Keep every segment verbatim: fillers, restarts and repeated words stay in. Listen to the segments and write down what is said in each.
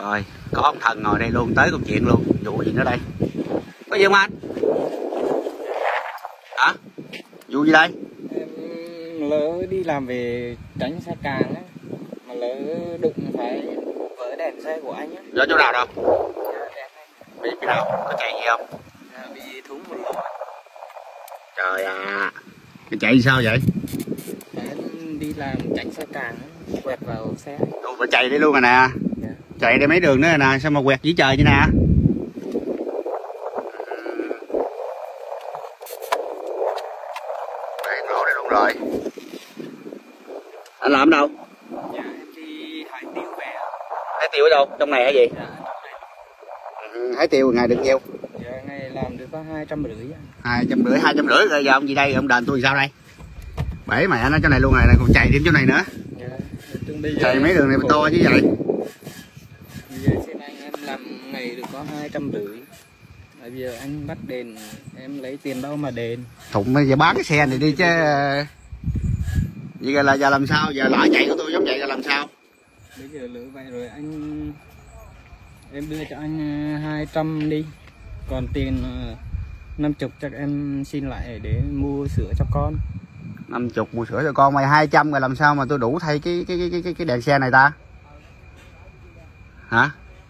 Rồi, có ông Thần ngồi đây luôn, tới công chuyện luôn. Vụ gì nữa đây? Có gì không anh? Hả? Vụ gì đây? Em lỡ đi làm về tránh xe càng á, mà lỡ đụng phải vỡ đèn xe của anh á. Ở chỗ nào đâu? Dạ, đèn anh. Bị cái nào? Có chạy gì không? Dạ, bị thúng một lỗ. Trời à, cái chạy sao vậy? Em đi làm tránh xe càng á, quẹt vào xe. Ủa, phải chạy đi luôn rồi nè. Dạ. Chạy đi mấy đường nữa rồi nè, sao mà quẹt dưới trời vậy nè? Đây, nổ đây luôn rồi. Anh làm đâu? Dạ, em đi hái tiêu về. Hái tiêu ở đâu? Trong này hả gì? Dạ, trong này. Ừ, hái tiêu ngày được nhiêu? Dạ, ngày làm được có hai trăm rưỡi. Hai trăm rưỡi, hai trăm rưỡi rồi giờ ông gì đây? Ông đền tôi sao đây? Bể mẹ nó chỗ này luôn rồi, còn chạy thêm chỗ này nữa. Dạ, bây giờ Chạy mấy đường này to chứ vậy? Bây giờ trên anh em làm ngày được có hai trăm rưỡi. Bây giờ anh bắt đền, em lấy tiền đâu mà đền. Thụng bây giờ bán cái xe này đi chứ. Vậy là giờ làm sao? Giờ lỡ chạy của tôi giống vậy là làm sao? Bây giờ lỡ vậy rồi anh, em đưa cho anh hai trăm đi. Còn tiền năm chục chắc em xin lại để mua sữa cho con. Năm chục mua sữa cho con mày hai trăm rồi làm sao mà tôi đủ thay cái cái cái cái cái đèn xe này ta? Hả?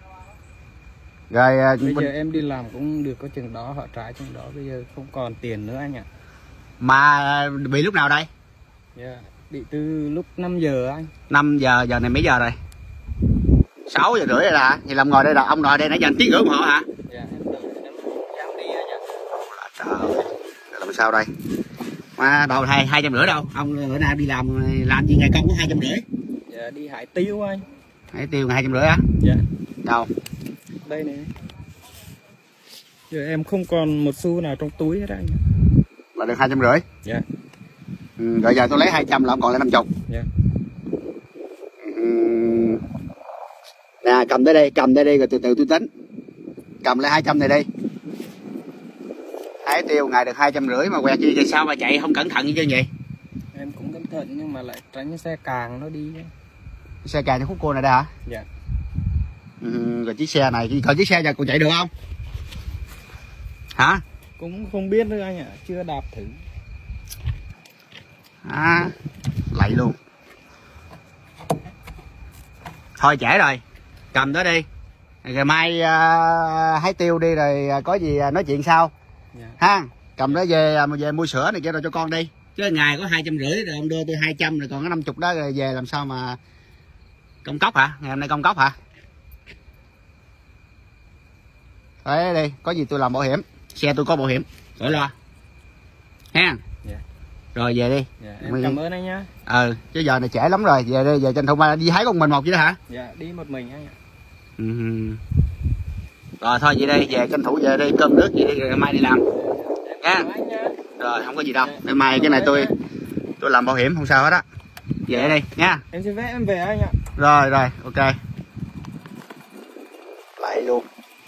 Rồi bây mình... giờ em đi làm cũng được có chừng đó, họ trả chừng đó, bây giờ không còn tiền nữa anh ạ. Mà bị lúc nào đây? Yeah, bị từ lúc năm giờ anh. năm giờ, giờ này mấy giờ rồi? sáu giờ rưỡi rồi đã. Thì làm ngồi đây là ông ngồi đây nãy giờ anh tiếng rưỡi họ hả? Dạ, em đợi em dám đi anh ạ. Trời ơi, làm sao đây? Mà đâu hai hai trăm rưỡi đâu? Ông bữa nào đi làm làm gì ngày công có hai trăm rưỡi? Dạ, đi hái tiêu anh. Hái tiêu ngày hai trăm rưỡi á? Dạ. Đâu? Đây này. Giờ em không còn một xu nào trong túi hết anh. Là được hai trăm rưỡi? Dạ. Ừ, rồi giờ tôi lấy hai trăm là ông còn lại năm chục. Dạ. Ừ. Nè cầm tới đây, cầm tới đây rồi từ từ tôi tính. Cầm lại hai trăm này đi. Hái tiêu ngày được hai trăm rưỡi mà quẹt gì thì sao mà chạy không cẩn thận như vậy? Em cũng cẩn thận nhưng mà lại tránh xe càng nó đi. Xe càng cho khúc cua này đây hả? Dạ. Ừ, rồi chiếc xe này, còn chiếc xe giờ còn chạy được không? Hả? Cũng không biết nữa anh ạ, chưa đạp thử. À, lạy luôn. Thôi trễ rồi, cầm tới đi. Rồi mai uh, hái tiêu đi rồi có gì nói chuyện sau. Yeah. Ha, cầm đó về về mua sữa này kia rồi cho con đi. Chứ ngày có hai trăm rưỡi rồi ông đưa tôi hai trăm rồi còn có năm chục đó rồi về làm sao mà công cốc hả? Ngày hôm nay công cốc hả? Đấy đi, có gì tôi làm bảo hiểm. Xe tôi có bảo hiểm, khỏi lo. Ha. Yeah. Rồi về đi. Yeah, em Mình... cảm ơn anh nhá. Ừ, chứ giờ này trễ lắm rồi, về đi, về tranh thủ mai đi hái con mình một chứ đó hả? Dạ, yeah, đi một mình anh ạ. Ừ. Rồi thôi vậy đi, về tranh thủ về đi, cơm nước gì đi rồi mai đi làm. Nha. Rồi không có gì đâu. Ngày mai cái này tôi tôi làm bảo hiểm không sao hết á. Về yeah. Đi nha. Em xin phép em về anh ạ. Rồi rồi, ok. Lại luôn.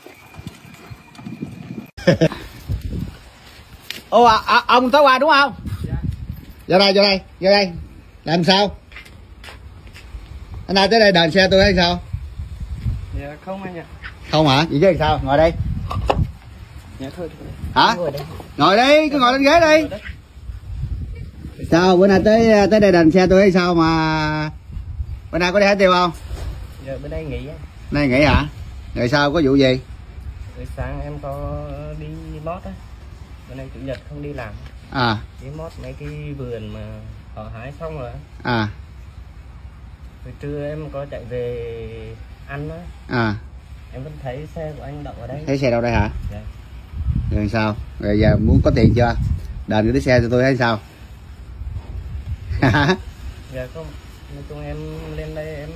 Ô à, à, ông tới qua đúng không? Dạ. Vô đây, vô đây, vô đây. Làm sao? Anh ai tới đây đền xe tôi hay sao? Dạ không anh ạ. Không hả? Vậy chứ sao? Ngồi đây. Dạ thôi. Hả? Ngồi, ngồi đi, cứ ngồi lên ghế đi. Sao bữa nay tới tới đây đền xe tôi hay sao mà bữa nay có đi hái tiêu không? Dạ bữa nay nghỉ á. Nay nghỉ hả? Rồi sao có vụ gì? Rồi sáng em có đi mót á. Bữa nay chủ nhật không đi làm. À. Đi mót mấy cái vườn mà họ hái xong rồi. À. Rồi trưa em có chạy về ăn á. À. Em vẫn thấy xe của anh đậu ở đây. Thấy xe đâu đây hả? Dạ. Rồi sao? Rồi giờ muốn có tiền chưa? Đền cái xe cho tôi hay sao? Dạ không. Nói chung em lên đây em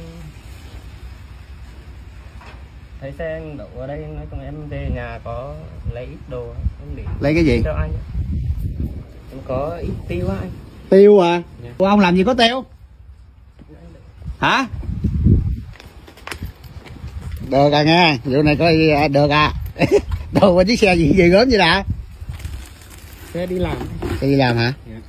thấy xe anh đậu ở đây, nói chung em về nhà có lấy ít đồ em để lấy cái gì cho anh. Em có ít tiêu á anh. Tiêu à? Dạ. Ủa, ông làm gì có tiêu hả? Được à nghe, vụ này có được à. Đồ qua chiếc xe gì gì gớm vậy nè? Xe đi làm. Xe đi làm hả? Dạ.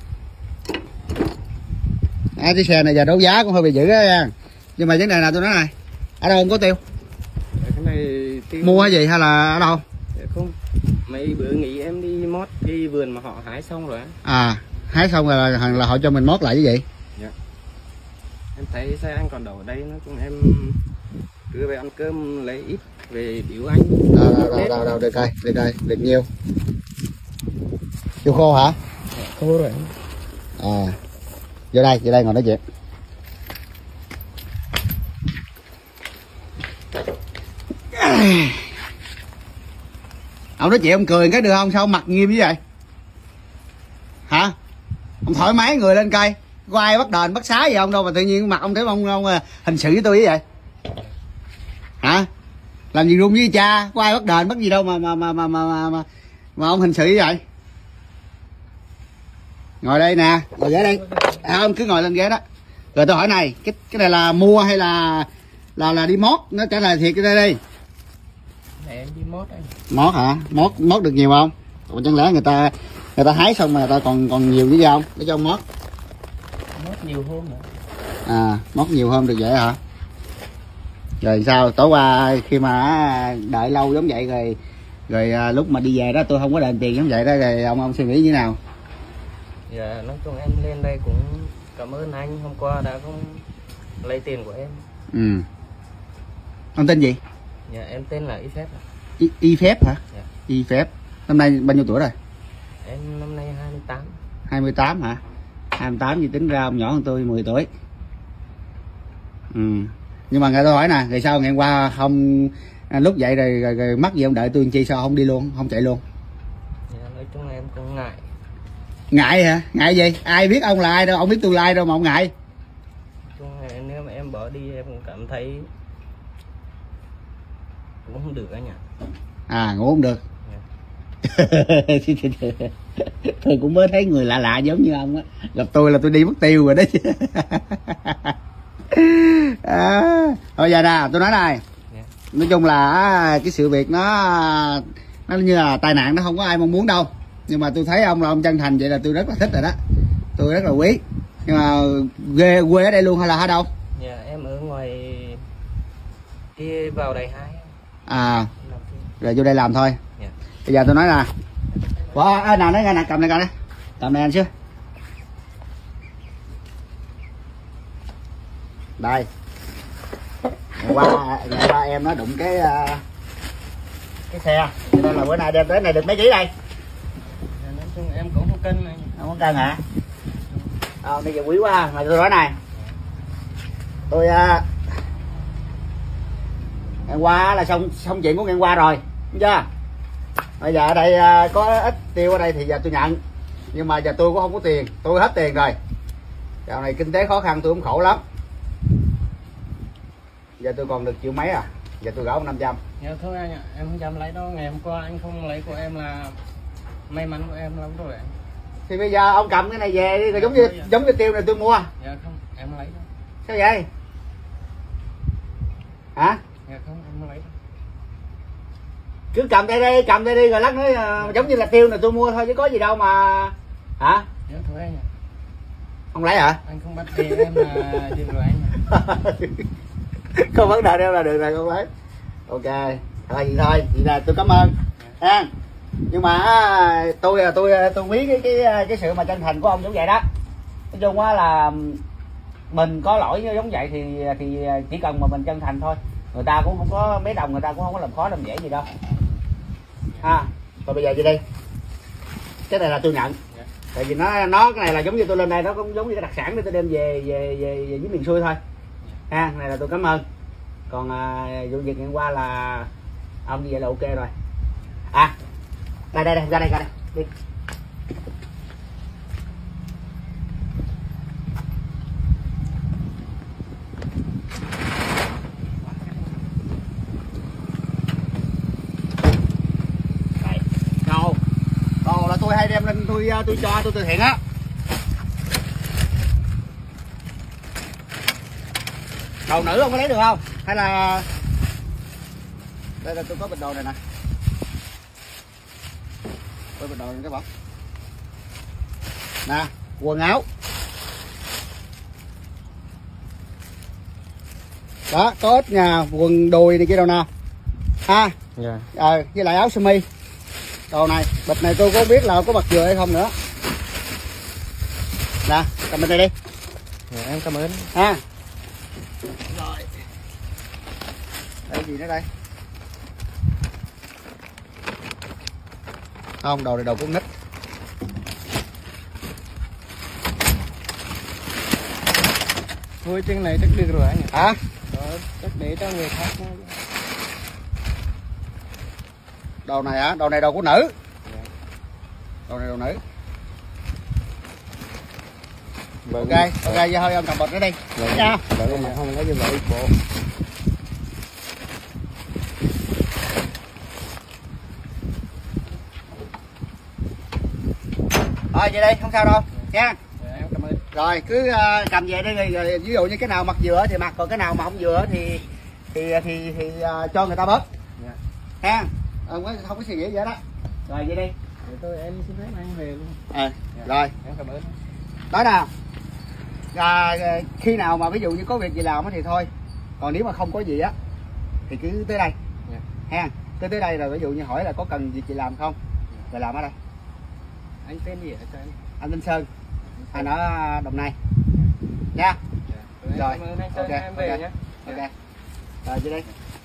À, chiếc xe này giờ đấu giá cũng hơi bị dữ á nha. Nhưng mà vấn đề nào tôi nói này, ở đâu không có tiêu? mua hay gì hay là ở đâu? Dạ không, mấy bữa nghỉ em đi mót cái vườn mà họ hái xong rồi á. À, hái xong rồi là, là họ cho mình mót lại như vậy? Dạ. Em thấy xe anh còn đổ ở đây, nó cũng em cứ về ăn cơm lấy ít về biểu anh. Đâu đâu đâu đâu, đâu được coi, được coi, được nhiêu? Chưa khô hả? Dạ, khô rồi. À, vô đây, vô đây ngồi nói chuyện. Ông nói chuyện ông cười cái được không? Sao ông mặt nghiêm như vậy? Hả? Ông thoải mái người lên cây, có ai bắt đền bắt xá gì không đâu mà tự nhiên mặt ông thấy ông, ông hình sự với tôi như vậy? Hả? Làm gì rung với cha, có ai bắt đền bắt gì đâu mà mà mà mà mà mà, mà, mà ông hình sự như vậy? Ngồi đây nè, ngồi ghế đây. À, ông cứ ngồi lên ghế đó. Rồi tôi hỏi này, cái cái này là mua hay là là là đi mót? Nó trả lời thiệt cái đây đi. Này em đi mót anh. Mót hả? Mót mót được nhiều không? Ủa chẳng lẽ người ta người ta hái xong mà người ta còn còn nhiều chứ không? Để cho ông mót. Mót nhiều hôm nữa. À, mót nhiều hôm được vậy hả? Rồi sao? Tối qua khi mà đợi lâu giống vậy rồi rồi à, lúc mà đi về đó tôi không có đền tiền giống vậy đó rồi ông ông suy nghĩ như thế nào? Dạ, nói chung em lên đây cũng cảm ơn anh hôm qua đã không lấy tiền của em. Ừ. Ông tên gì? Dạ, em tên là Y Phép. Y, y Phép hả? Dạ. Y Phép. Năm nay bao nhiêu tuổi rồi? Em năm nay hai mươi tám. hai mươi tám hả? hai mươi tám thì tính ra ông nhỏ hơn tôi mười tuổi. Ừ. Nhưng mà người tôi hỏi nè, rồi sao ngày hôm qua không à, lúc vậy rồi, rồi, rồi mắc gì ông đợi tôi làm chi sao không đi luôn, không chạy luôn? Dạ, nói chung em cũng ngại. Ngại hả? Ngại gì? Ai biết ông là ai đâu, ông biết tôi là ai đâu mà ông ngại. Nói chung là nếu mà em bỏ đi em cũng cảm thấy cũng không được anh ạ. À, ngủ không được. Dạ. Tôi cũng mới thấy người lạ lạ giống như ông á, gặp tôi là tôi đi mất tiêu rồi đó chứ. À, thôi giờ nè tôi nói này, Yeah. Nói chung là cái sự việc nó nó như là tai nạn, nó không có ai mong muốn đâu, nhưng mà tôi thấy ông là ông chân thành vậy là tôi rất là thích rồi đó, tôi rất là quý. Nhưng mà quê quê ở đây luôn hay là ở đâu? Dạ, em ở ngoài kia vào đầy hai. À, rồi vô đây làm thôi. Yeah. Bây giờ tôi nói nè, wow, à, nào nói nghe nè, cầm này, cầm này, cầm này anh chứ. Đây, ngày qua, ngày qua em nó đụng cái cái xe, cho nên là bữa nay đem tới này được mấy ký đây? Dạ, nói chung em cũng không cân anh. Không có cân hả? À, bây giờ quý quá, mà tôi nói này, tôi uh, ngày qua là xong xong chuyện của ngày qua rồi, đúng chưa? Bây giờ ở đây uh, có ít tiêu ở đây thì giờ tôi nhận, nhưng mà giờ tôi cũng không có tiền, tôi hết tiền rồi. Dạo này kinh tế khó khăn tôi cũng khổ lắm. Giờ tôi còn được triệu mấy à, giờ tôi gỡ ông năm trăm. Dạ thôi anh ạ, em không dám lấy đâu, ngày hôm qua anh không lấy của em là may mắn của em lắm rồi anh. Thì bây giờ ông cầm cái này về đi, rồi giống như giống như tiêu này tôi mua. Dạ không, em lấy đâu. Sao vậy? Hả? Dạ không, em không lấy đâu. Cứ cầm đây đi, cầm đây đi rồi lát nữa uh, giống như là tiêu này tôi mua thôi chứ có gì đâu mà. Hả? Dạ thôi anh ạ. Không lấy hả? Anh không bắt tiền em là được rồi anh ạ. Không vấn đề đâu là được rồi, không lấy. Ok, thôi vậy thôi, vậy là tôi cảm ơn ha. Nhưng mà tôi tôi tôi quý cái cái cái sự mà chân thành của ông giống vậy đó. Nói chung á là mình có lỗi giống vậy thì thì chỉ cần mà mình chân thành thôi, người ta cũng không có mấy đồng, người ta cũng không có làm khó làm dễ gì đâu ha. Rồi bây giờ gì đi, cái này là tôi nhận, tại vì nó nó cái này là giống như tôi lên đây, nó cũng giống như cái đặc sản để tôi đem về về về, về dưới miền xuôi thôi ha. Này là tôi cảm ơn. Còn à, vụ việc ngày qua là ông như vậy là ok rồi. À, đây đây đây, ra đây, ra đây đi. Đây, đồ đồ là tôi hay đem lên tôi tôi cho tôi từ thiện á. Đồ nữ không có lấy được không? Hay là đây là tôi có bịch đồ này nè, có bịch đồ này các bạn nè, quần áo đó, có ít nhà quần đùi này kia đâu nào ha. Dạ. Ờ, với lại áo sơ mi. Đồ này, bịch này tôi có biết là có bạc dừa hay không nữa. Nè, cầm bên đây đi. Dạ, em cảm ơn. Ha. Rồi. Đây gì nữa đây? Không, đồ này đồ con nít. Thôi chân này chắc được rồi anh ạ. Hả? Đó, chắc để cho người khác. Đồ này hả? Đồ này đồ của nữ. Dạ. Đồ này đồ nữ. Vâng. Ok, ok, vậy thôi ông cầm bịch nữa đi. Vâng. Nha. Vâng, mà không có như vậy bộ. Rồi vậy đi, không sao đâu. Nha. Dạ, em cảm ơn. Rồi cứ uh, cầm về đi, rồi ví dụ như cái nào mặc vừa thì mặc, còn cái nào mà không vừa thì thì thì thì uh, cho người ta bớt. Dạ. Ha. Không có không có suy nghĩ gì hết đó. Rồi vậy đi. Để tôi em xin phép anh về luôn. À, Dạ. rồi. Em cảm ơn. Đó nào. À, khi nào mà ví dụ như có việc gì làm thì thôi. Còn nếu mà không có gì á thì cứ tới đây. Dạ. Ha. Cứ tới đây rồi ví dụ như hỏi là có cần việc gì làm không? Rồi làm ở đây. Anh tên gì hả cho em? Anh Linh Sơn. Anh ở Đồng Nai. Nha. Dạ. Rồi. Em cảm ơn anh Sơn, Ok, em về ok. nhé. Ok. Rồi vậy đi.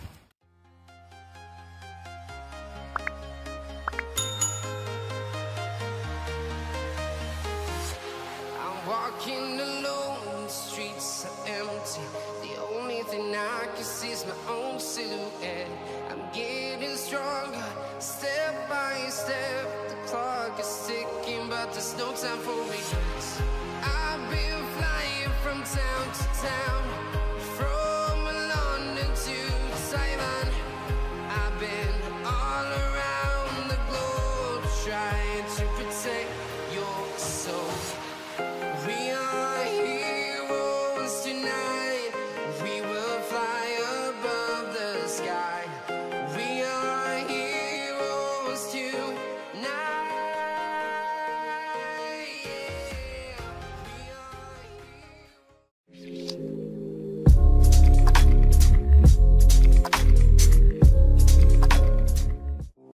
Walking alone, the streets are empty. The only thing I can see is my own silhouette. I'm getting stronger, step by step. The clock is ticking, but there's no time for regrets. I've been flying from town to town.